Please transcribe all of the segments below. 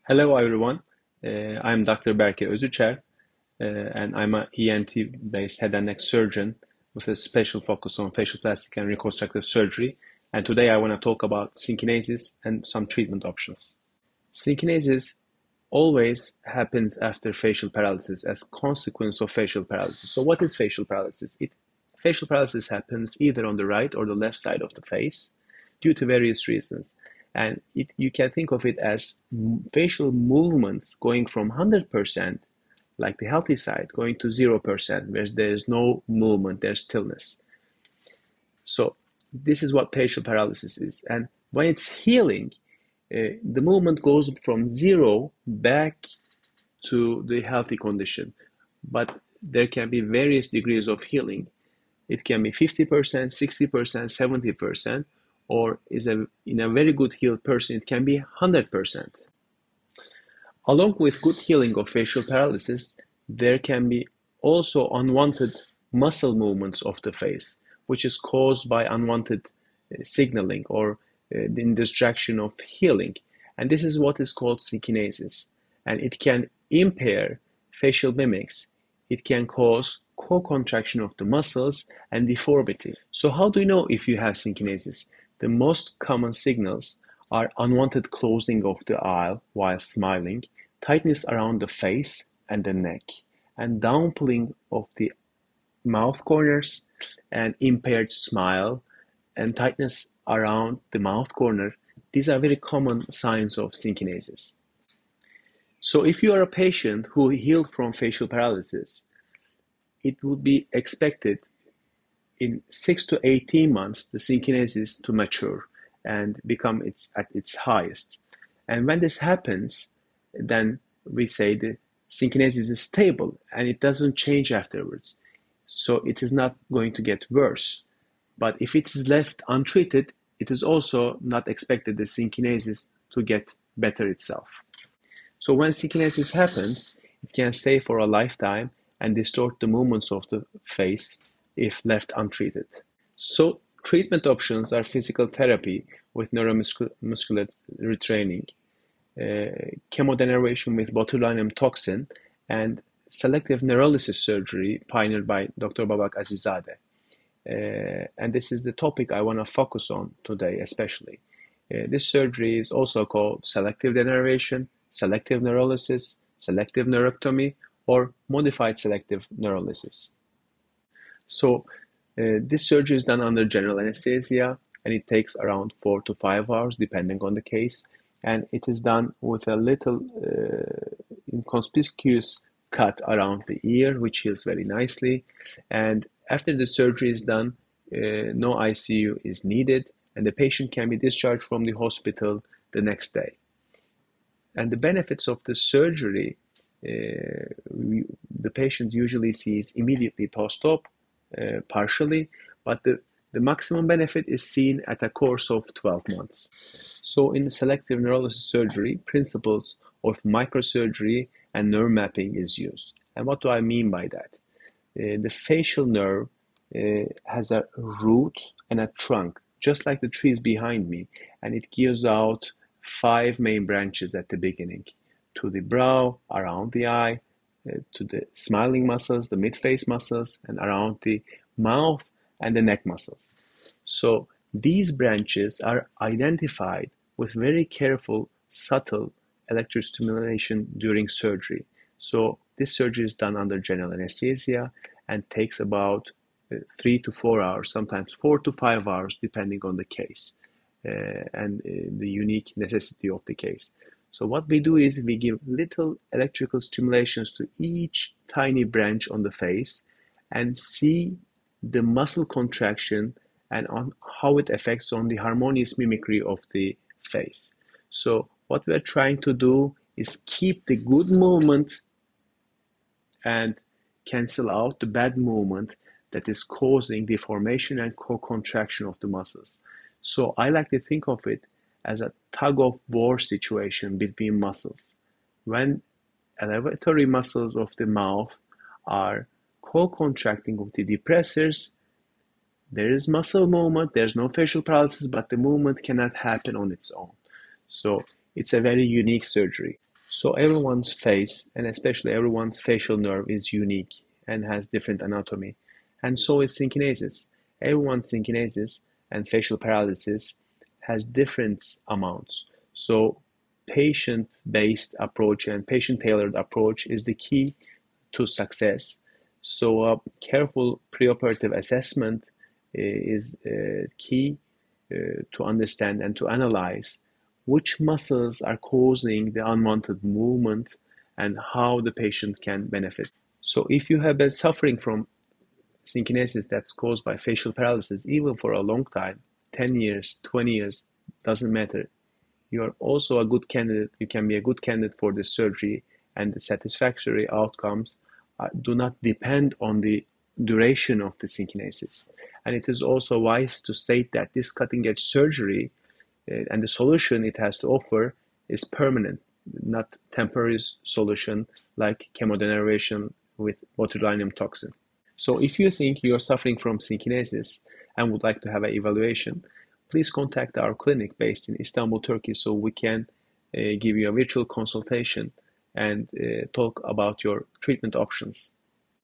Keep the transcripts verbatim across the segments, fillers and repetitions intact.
Hello everyone, uh, I'm Doctor Berke Özüçer, uh, and I'm an E N T-based head and neck surgeon with a special focus on facial plastic and reconstructive surgery. And today I want to talk about synkinesis and some treatment options. Synkinesis always happens after facial paralysis as consequence of facial paralysis. So what is facial paralysis? It, facial paralysis happens either on the right or the left side of the face due to various reasons. And it, you can think of it as facial movements going from one hundred percent, like the healthy side, going to zero percent, where there's no movement, there's stillness. So this is what facial paralysis is. And when it's healing, uh, the movement goes from zero back to the healthy condition. But there can be various degrees of healing. It can be fifty percent, sixty percent, seventy percent, or is a, in a very good healed person, it can be one hundred percent. Along with good healing of facial paralysis, there can be also unwanted muscle movements of the face, which is caused by unwanted uh, signaling or uh, the distraction of healing. And this is what is called synkinesis. And it can impair facial mimics. It can cause co-contraction of the muscles and deformity. So how do you know if you have synkinesis? The most common signals are unwanted closing of the eye while smiling, tightness around the face and the neck, and downpulling of the mouth corners, and impaired smile, and tightness around the mouth corner. These are very common signs of synkinesis. So if you are a patient who healed from facial paralysis, it would be expected in six to eighteen months, the synkinesis to mature and become its, at its highest. And when this happens, then we say the synkinesis is stable and it doesn't change afterwards. So it is not going to get worse. But if it is left untreated, it is also not expected the synkinesis to get better itself. So when synkinesis happens, it can stay for a lifetime and distort the movements of the face if left untreated. So treatment options are physical therapy with neuromuscular retraining, uh, chemodenervation with botulinum toxin, and selective neurolysis surgery pioneered by Doctor Babak Azizadeh. Uh, and this is the topic I want to focus on today especially. Uh, this surgery is also called selective denervation, selective neurolysis, selective neurectomy, or modified selective neurolysis. So uh, this surgery is done under general anesthesia, and it takes around four to five hours depending on the case, and it is done with a little uh, inconspicuous cut around the ear, which heals very nicely. And after the surgery is done, uh, no I C U is needed, and the patient can be discharged from the hospital the next day. And the benefits of the surgery, uh, we, the patient usually sees immediately post-op, uh, partially, but the, the maximum benefit is seen at a course of twelve months. So in selective neurolysis surgery, principles of microsurgery and nerve mapping is used. And what do I mean by that? Uh, the facial nerve uh, has a root and a trunk, just like the trees behind me, and it gives out five main branches at the beginning, to the brow, around the eye, uh, to the smiling muscles, the mid-face muscles, and around the mouth and the neck muscles. So these branches are identified with very careful, subtle electrostimulation during surgery. So this surgery is done under general anesthesia and takes about uh, three to four hours, sometimes four to five hours, depending on the case. Uh, and uh, the unique necessity of the case. So what we do is we give little electrical stimulations to each tiny branch on the face and see the muscle contraction and on how it affects on the harmonious mimicry of the face. So what we are trying to do is keep the good movement and cancel out the bad movement that is causing deformation and co-contraction of the muscles. So I like to think of it as a tug-of-war situation between muscles. When elevatory muscles of the mouth are co-contracting with the depressors, there is muscle movement, there's no facial paralysis, but the movement cannot happen on its own. So it's a very unique surgery. So everyone's face, and especially everyone's facial nerve, is unique and has different anatomy. And so is synkinesis. Everyone's synkinesis and facial paralysis has different amounts. So patient-based approach and patient-tailored approach is the key to success. So a careful preoperative assessment is uh, key uh, to understand and to analyze which muscles are causing the unwanted movement and how the patient can benefit. So if you have been suffering from synkinesis that's caused by facial paralysis, even for a long time, ten years, twenty years, doesn't matter. You are also a good candidate. You can be a good candidate for the surgery, and the satisfactory outcomes uh, do not depend on the duration of the synkinesis. And it is also wise to state that this cutting-edge surgery uh, and the solution it has to offer is permanent, not temporary solution like chemodenervation with botulinum toxin. So if you think you're suffering from synkinesis and would like to have an evaluation, please contact our clinic based in Istanbul, Turkey, so we can uh, give you a virtual consultation and uh, talk about your treatment options.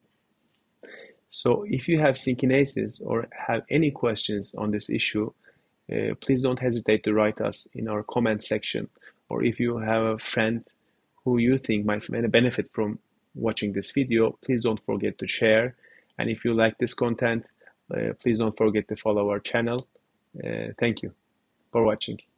So if you have synkinesis or have any questions on this issue, uh, please don't hesitate to write us in our comment section. Or if you have a friend who you think might benefit from watching this video, please don't forget to share. And if you like this content, uh, please don't forget to follow our channel. Uh, thank you for watching.